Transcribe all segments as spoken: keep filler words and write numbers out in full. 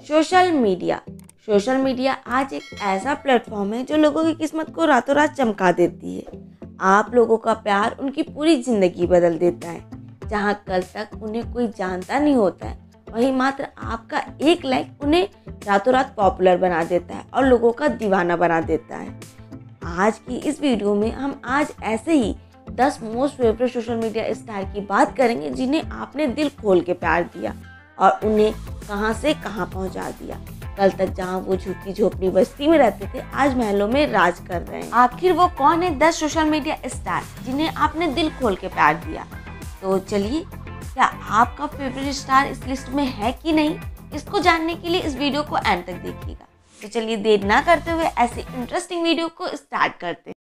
Social media social media आज एक ऐसा प्लेटफॉर्म है जो लोगों की किस्मत को रातों रात चमका देती है। आप लोगों का प्यार उनकी पूरी ज़िंदगी बदल देता है। जहां कल तक उन्हें कोई जानता नहीं होता है, वहीं मात्र आपका एक लाइक उन्हें रातों रात पॉपुलर बना देता है और लोगों का दीवाना बना देता है। आज की इस वीडियो में हम आज ऐसे ही दस most favourite social media star की बात करेंगे जिन्हें आपने दिल खोल के प्यार दिया और उन्हें कहां से कहां पहुंचा दिया। कल तक जहां वो झुग्गी झोपड़ी बस्ती में रहते थे, आज महलों में राज कर रहे हैं। आखिर वो कौन है दस सोशल मीडिया स्टार जिन्हें आपने दिल खोल के प्यार दिया? तो चलिए, क्या आपका फेवरेट स्टार इस लिस्ट में है कि नहीं, इसको जानने के लिए इस वीडियो को एंड तक देखिएगा। तो चलिए देर ना करते हुए ऐसे इंटरेस्टिंग वीडियो को स्टार्ट करते हैं।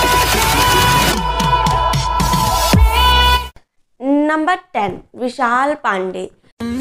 Number ten, Vishal Pandey.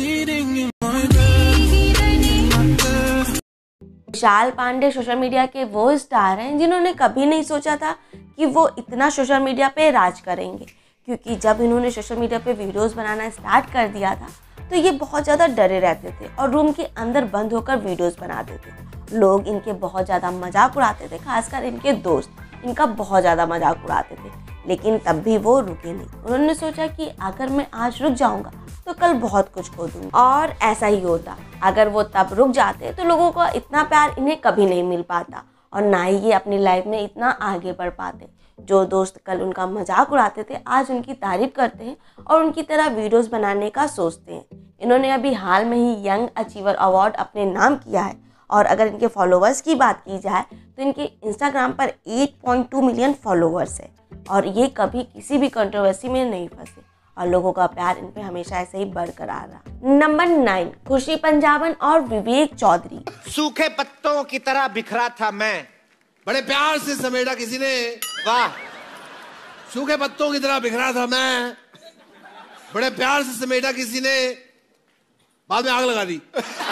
Vishal Pandey social media के वो स्टार हैं जिन्होंने कभी नहीं सोचा था कि वो इतना सोशल मीडिया पे राज करेंगे, क्योंकि जब इन्होंने सोशल मीडिया पे वीडियोस बनाना स्टार्ट कर दिया था तो ये बहुत ज़्यादा डरे रहते थे और रूम के अंदर बंद होकर वीडियोस बनाते थे। लोग इनके बहुत ज़्यादा मजाक उड़ाते थे, खासकर इनके दोस्त इनका बहुत ज़्यादा मजाक उड़ाते थे, लेकिन तब भी वो रुके नहीं। उन्होंने सोचा कि अगर मैं आज रुक जाऊंगा तो कल बहुत कुछ खो दूंगा, और ऐसा ही होता। अगर वो तब रुक जाते तो लोगों को इतना प्यार इन्हें कभी नहीं मिल पाता और ना ही ये अपनी लाइफ में इतना आगे बढ़ पाते। जो दोस्त कल उनका मजाक उड़ाते थे, आज उनकी तारीफ करते हैं और उनकी तरह वीडियोस बनाने का सोचते हैं। इन्होंने अभी हाल में ही यंग अचीवर अवार्ड अपने नाम किया है, और अगर इनके फॉलोवर्स की बात की जाए तो इनके इंस्टाग्राम पर आठ पॉइंट दो मिलियन फॉलोवर्स है और ये कभी किसी भी कंट्रोवर्सी में नहीं फंसे और लोगों का प्यार इन पे हमेशा ऐसे ही बरकरार रहा। नंबर नाइन, खुशी पंजाबन और विवेक चौधरी। सूखे पत्तों की तरह बिखरा था मैं, बड़े प्यार से समेटा किसी ने, वाह। सूखे पत्तों की तरह बिखरा था मैं, बड़े प्यार से समेटा किसी ने, बाद में आग लगा दी।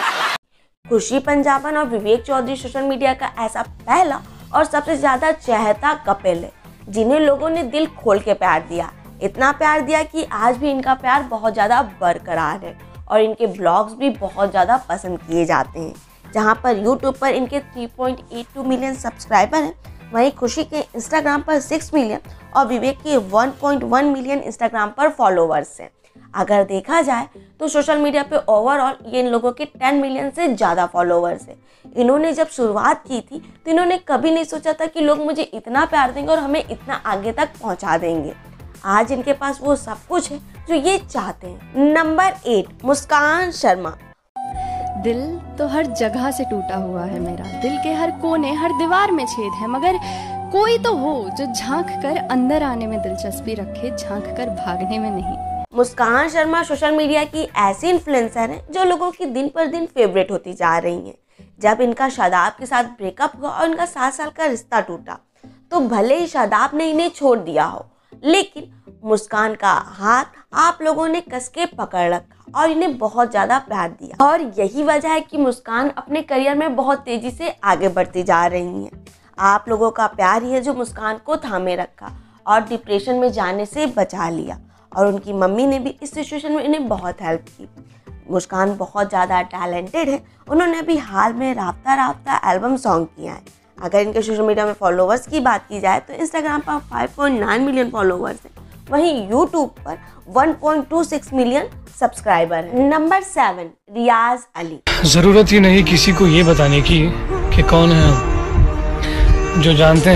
खुशी पंजाबन और विवेक चौधरी सोशल मीडिया का ऐसा पहला और सबसे ज्यादा चहेता कपल है जिन्हें लोगों ने दिल खोल के प्यार दिया। इतना प्यार दिया कि आज भी इनका प्यार बहुत ज़्यादा बरकरार है और इनके ब्लॉग्स भी बहुत ज़्यादा पसंद किए जाते हैं। जहां पर यूट्यूब पर इनके तीन पॉइंट आठ दो मिलियन सब्सक्राइबर हैं, वहीं खुशी के इंस्टाग्राम पर छह मिलियन और विवेक के एक पॉइंट एक मिलियन इंस्टाग्राम पर फॉलोवर्स हैं। अगर देखा जाए तो सोशल मीडिया पे ओवरऑल ये इन लोगों के दस मिलियन से ज़्यादा फॉलोवर्स हैं। इन्होंने जब शुरुआत की थी तो इन्होंने कभी नहीं सोचा था कि लोग मुझे इतना प्यार देंगे और हमें इतना आगे तक पहुँचा देंगे। आज इनके पास वो सब कुछ है जो ये चाहते हैं। Number eight, Muskan Sharma. दिल तो हर जगह से टूटा हुआ है मेरा, दिल के हर कोने हर दीवार में छेद है, मगर कोई तो हो जो झांक कर अंदर आने में दिलचस्पी रखे, झांक कर भागने में नहीं। मुस्कान शर्मा सोशल मीडिया की ऐसी इन्फ्लुएंसर हैं जो लोगों की दिन पर दिन फेवरेट होती जा रही हैं। जब इनका शादाब के साथ ब्रेकअप हुआ और इनका सात साल का रिश्ता टूटा तो भले ही शादाब ने इन्हें छोड़ दिया हो, लेकिन मुस्कान का हाथ आप लोगों ने कस के पकड़ रखा और इन्हें बहुत ज़्यादा प्यार दिया, और यही वजह है कि मुस्कान अपने करियर में बहुत तेज़ी से आगे बढ़ती जा रही हैं। आप लोगों का प्यार ही है जो मुस्कान को थामे रखा और डिप्रेशन में जाने से बचा लिया, और उनकी मम्मी ने भी इस सिचुएशन में इन्हें बहुत हेल्प की। मुस्कान बहुत ज़्यादा टैलेंटेड है। उन्होंने अभी हाल में राब्ता राब्ता एल्बम सॉन्ग किया है। अगर इनके सोशल मीडिया में फॉलोवर्स की बात की जाए तो इंस्टाग्राम पर पाँच पॉइंट नौ मिलियन फॉलोवर्स हैं, वहीं यूट्यूब पर एक पॉइंट दो छह मिलियन सब्सक्राइबर हैं। Number seven, Riyaz Ali. जरूरत ही नहीं किसी को ये बताने की कि कौन है हम, जो जानते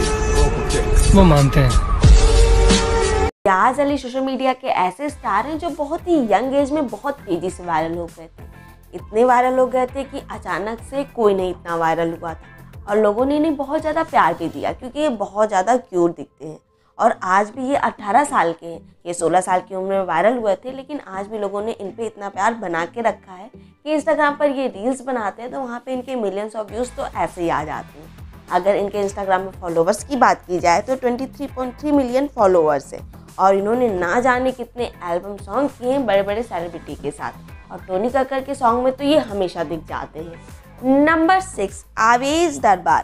हैं वो मानते हैं। रियाज अली सोशल मीडिया के ऐसे स्टार हैं जो बहुत ही यंग एज में बहुत तेजी से वायरल हो गए थे। इतने वायरल हो गए थे कि अचानक से कोई नहीं इतना वायरल हुआ था और लोगों ने इन्हें बहुत ज़्यादा प्यार भी दिया, क्योंकि ये बहुत ज़्यादा क्यूट दिखते हैं। और आज भी ये अठारह साल के हैं, ये सोलह साल की उम्र में वायरल हुए थे, लेकिन आज भी लोगों ने इन पे इतना प्यार बना के रखा है कि इंस्टाग्राम पर ये रील्स बनाते हैं तो वहाँ पे इनके मिलियंस ऑफ व्यूज़ तो ऐसे ही आ जाते हैं। अगर इनके इंस्टाग्राम में फॉलोवर्स की बात की जाए तो तेईस पॉइंट तीन मिलियन फॉलोवर्स है, और इन्होंने ना जाने कितने एल्बम सॉन्ग किए हैं बड़े बड़े सेलिब्रिटी के साथ, और टोनी कक्कर के सॉन्ग में तो ये हमेशा दिख जाते हैं। नंबर सिक्स, आवेश दरबार।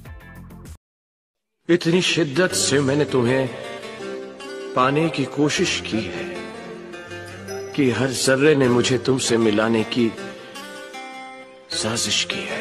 इतनी शिद्दत से मैंने तुम्हें पाने की कोशिश की है कि हर जर्रे ने मुझे तुमसे मिलाने की साजिश की है।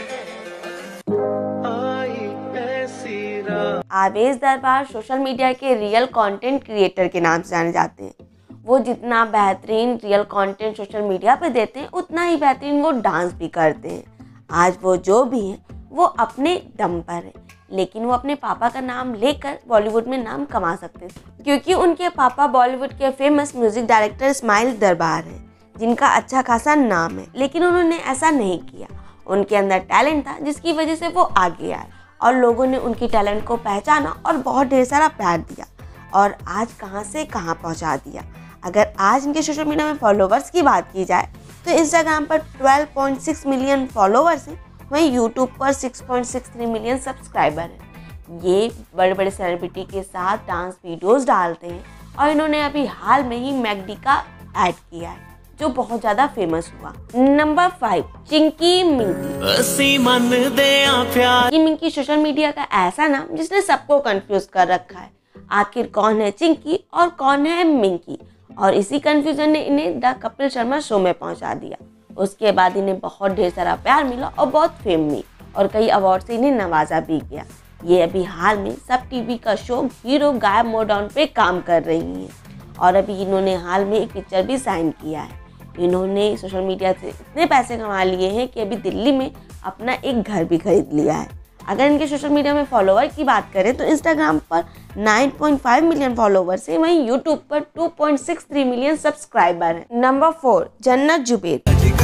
आवेश दरबार सोशल मीडिया के रियल कंटेंट क्रिएटर के नाम से जाने जाते हैं। वो जितना बेहतरीन रियल कंटेंट सोशल मीडिया पे देते हैं, उतना ही बेहतरीन वो डांस भी करते हैं। आज वो जो भी हैं वो अपने दम पर हैं, लेकिन वो अपने पापा का नाम लेकर बॉलीवुड में नाम कमा सकते थे, क्योंकि उनके पापा बॉलीवुड के फेमस म्यूजिक डायरेक्टर इस्माइल दरबार हैं, जिनका अच्छा खासा नाम है। लेकिन उन्होंने ऐसा नहीं किया। उनके अंदर टैलेंट था, जिसकी वजह से वो आगे आए और लोगों ने उनकी टैलेंट को पहचाना और बहुत ढेर सारा प्यार दिया और आज कहाँ से कहाँ पहुँचा दिया। अगर आज इनके सोशल मीडिया में फॉलोवर्स की बात की जाए तो इंस्टाग्राम पर बारह पॉइंट छह मिलियन फॉलोवर्स हैं, वहीं यूट्यूब पर छह पॉइंट छह तीन मिलियन सब्सक्राइबर हैं। ये बड़े बड़े सेलिब्रिटी के साथ डांस वीडियोस डालते हैं और इन्होंने अभी हाल में ही मैकडी का ऐड किया है, जो बहुत ज्यादा फेमस हुआ। Number five, Chinki Minki. Chinki Minki social media का ऐसा नाम जिसने सबको कंफ्यूज कर रखा है। आखिर कौन है चिंकी और कौन है मिंकी, और इसी कंफ्यूजन ने इन्हें द कपिल शर्मा शो में पहुंचा दिया। उसके बाद इन्हें बहुत ढेर सारा प्यार मिला और बहुत फेम मिली और कई अवार्ड से इन्हें नवाजा भी गया। ये अभी हाल में सब टीवी का शो हीरो गायब मोड ऑन पे काम कर रही हैं और अभी इन्होंने हाल में एक पिक्चर भी साइन किया है। इन्होंने सोशल मीडिया से इतने पैसे कमा लिए हैं कि अभी दिल्ली में अपना एक घर भी खरीद लिया है। अगर इनके सोशल मीडिया में फॉलोवर की बात करें तो इंस्टाग्राम पर नौ पॉइंट पाँच मिलियन फॉलोवर्स हैं, वहीं यूट्यूब पर दो पॉइंट छह तीन मिलियन सब्सक्राइबर हैं। Number four, Jannat Zubair.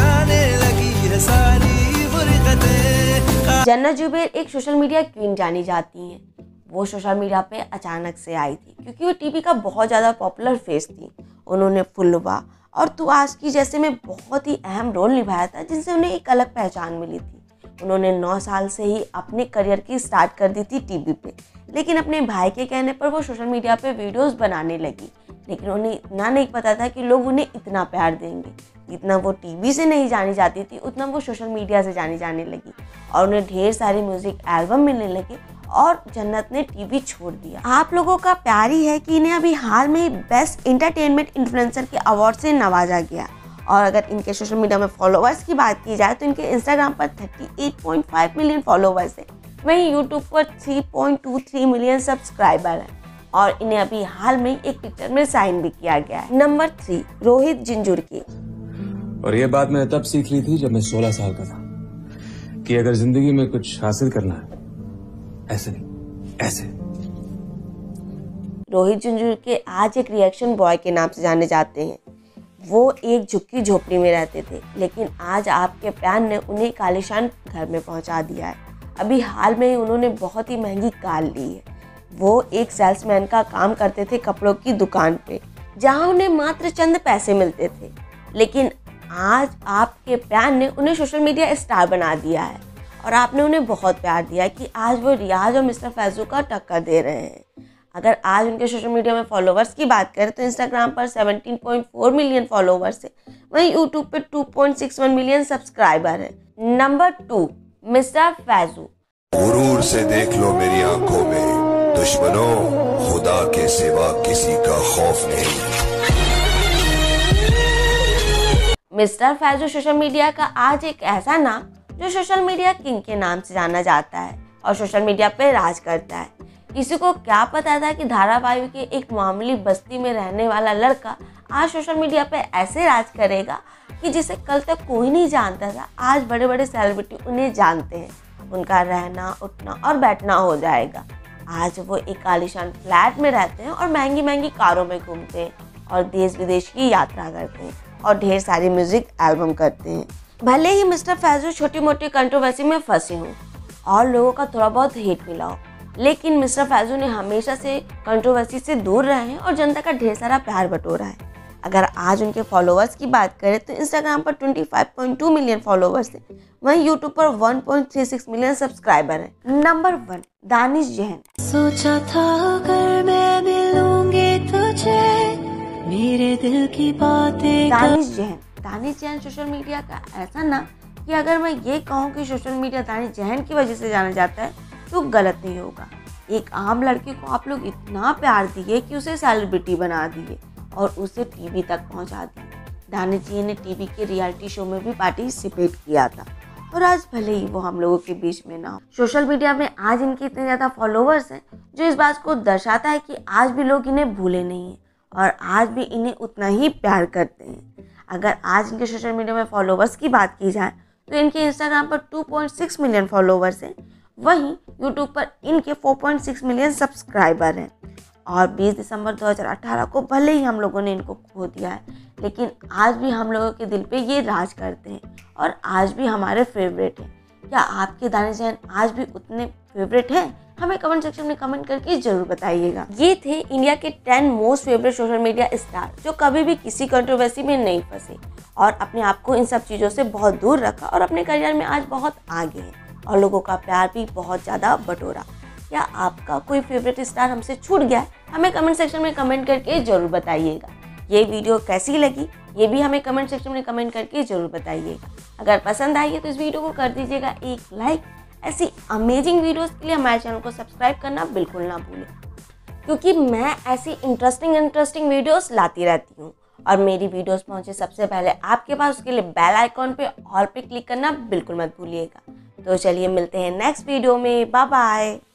जन्नत जुबैर एक सोशल मीडिया क्वीन जानी जाती हैं। वो सोशल मीडिया पे अचानक से आई थी क्योंकि वो टीवी का बहुत ज़्यादा पॉपुलर फेस थी। उन्होंने फुलवा और तू आज की जैसे में बहुत ही अहम रोल निभाया था, जिनसे उन्हें एक अलग पहचान मिली थी। उन्होंने नौ साल से ही अपने करियर की स्टार्ट कर दी थी टीवी पे, लेकिन अपने भाई के कहने पर वो सोशल मीडिया पे वीडियोस बनाने लगी। लेकिन उन्हें इतना नहीं पता था कि लोग उन्हें इतना प्यार देंगे। जितना वो टीवी से नहीं जानी जाती थी, उतना वो सोशल मीडिया से जानी जाने लगी और उन्हें ढेर सारे म्यूजिक एल्बम मिलने लगे और जन्नत ने टीवी छोड़ दिया। आप लोगों का प्यार ही है कि इन्हें अभी हाल में बेस्ट एंटरटेनमेंट इन्फ्लुएंसर के अवार्ड से नवाजा गया। और अगर इनके सोशल मीडिया में फॉलोवर्स की बात की जाए तो इनके इंस्टाग्राम पर अड़तीस पॉइंट पाँच मिलियन फॉलोवर्स हैं, वहीं यूट्यूब पर तीन पॉइंट दो तीन मिलियन सब्सक्राइबर हैं और इन्हें अभी हाल में एक पिक्चर में साइन भी किया गया है। Number three, Rohit Zinjurke. और ये बात मैंने तब सीख ली थी जब मैं सोलह साल का था कि अगर जिंदगी में कुछ हासिल करना है, ऐसे नहीं ऐसे। रोहित जिंजुरकी आज एक रिएक्शन बॉय के नाम से जाने जाते हैं। वो एक झुग्गी झोपड़ी में रहते थे, लेकिन आज आपके प्यार ने उन्हें कालीशान घर में पहुंचा दिया है। अभी हाल में ही उन्होंने बहुत ही महंगी कार ली है। वो एक सेल्समैन का काम करते थे कपड़ों की दुकान पे, जहां उन्हें मात्र चंद पैसे मिलते थे, लेकिन आज आपके प्यार ने उन्हें सोशल मीडिया स्टार बना दिया है और आपने उन्हें बहुत प्यार दिया है कि आज वो रियाज और मिस्टर फैजू का टक्कर दे रहे हैं। अगर आज उनके सोशल मीडिया में फॉलोवर्स की बात करें तो इंस्टाग्राम पर सत्रह पॉइंट चार मिलियन फॉलोवर्स है, वहीं यूट्यूब पे दो पॉइंट छह एक मिलियन सब्सक्राइबर है। Number two, mister Faisu. गुरूर से देख लो मेरी आंखों में, दुश्मनों खुदा के सिवा किसी का खौफ नहीं। मिस्टर फैजू सोशल मीडिया का आज एक ऐसा नाम जो सोशल मीडिया किंग के नाम से जाना जाता है और सोशल मीडिया पे राज करता है। किसी को क्या पता था कि धारावाहिक के एक मामूली बस्ती में रहने वाला लड़का आज सोशल मीडिया पे ऐसे राज करेगा कि जिसे कल तक कोई नहीं जानता था, आज बड़े बड़े सेलिब्रिटी उन्हें जानते हैं। उनका रहना उठना और बैठना हो जाएगा। आज वो एक आलीशान फ्लैट में रहते हैं और महंगी महंगी कारों में घूमते हैं और देश विदेश की यात्रा करते हैं और ढेर सारी म्यूजिक एल्बम करते हैं। भले ही मिस्टर फैजू छोटी मोटी कंट्रोवर्सी में फंसे हों और लोगों का थोड़ा बहुत हेट मिला हो, लेकिन मिस्टर फैजू ने हमेशा से कंट्रोवर्सी से दूर रहे हैं और जनता का ढेर सारा प्यार बटोरा है। अगर आज उनके फॉलोवर्स की बात करें तो इंस्टाग्राम पर पच्चीस पॉइंट दो मिलियन फॉलोवर्स हैं, वहीं यूट्यूब पर एक पॉइंट तीन छह मिलियन सब्सक्राइबर हैं। Number one, Danish Jain. सोचा था अगर मैं मिलूंगी तुझे, मेरे दिल की बातें। दानिश जैन दानिश जैन सोशल मीडिया का ऐसा नाम कि अगर मैं ये कहूँ कि सोशल मीडिया दानिश जैन की वजह से जाना जाता है तो गलत नहीं होगा। एक आम लड़की को आप लोग इतना प्यार दिए कि उसे सेलिब्रिटी बना दिए और उसे टीवी तक पहुंचा दिए। दानिश जी ने टीवी के रियलिटी शो में भी पार्टिसिपेट किया था और आज भले ही वो हम लोगों के बीच में ना हो। सोशल मीडिया में आज इनके इतने ज़्यादा फॉलोवर्स हैं जो इस बात को दर्शाता है कि आज भी लोग इन्हें भूले नहीं हैं और आज भी इन्हें उतना ही प्यार करते हैं। अगर आज इनके सोशल मीडिया में फॉलोवर्स की बात की जाए तो इनके इंस्टाग्राम पर two point six million followers हैं, वहीं यूट्यूब पर इनके four point six million subscriber हैं। और बीस दिसंबर दो हज़ार अठारह को भले ही हम लोगों ने इनको खो दिया है, लेकिन आज भी हम लोगों के दिल पे ये राज करते हैं और आज भी हमारे फेवरेट हैं। क्या आपके दानिश जैन आज भी उतने फेवरेट हैं? हमें कमेंट सेक्शन में कमेंट करके जरूर बताइएगा। ये थे इंडिया के ten most favourite social media star जो कभी भी किसी कंट्रोवर्सी में नहीं फंसे और अपने आप को इन सब चीज़ों से बहुत दूर रखा और अपने करियर में आज बहुत आगे हैं और लोगों का प्यार भी बहुत ज़्यादा बटोरा। क्या आपका कोई फेवरेट स्टार हमसे छूट गया है? हमें कमेंट सेक्शन में कमेंट करके जरूर बताइएगा। ये वीडियो कैसी लगी ये भी हमें कमेंट सेक्शन में कमेंट करके जरूर बताइएगा। अगर पसंद आई है तो इस वीडियो को कर दीजिएगा एक लाइक। ऐसी अमेजिंग वीडियोस के लिए हमारे चैनल को सब्सक्राइब करना बिल्कुल ना भूलें, क्योंकि मैं ऐसी इंटरेस्टिंग इंटरेस्टिंग वीडियोस लाती रहती हूँ और मेरी वीडियोस पहुँचे सबसे पहले आपके पास। उसके लिए बेल आइकॉन पे ऑल पे क्लिक करना बिल्कुल मत भूलिएगा। तो चलिए मिलते हैं नेक्स्ट वीडियो में। Bye bye.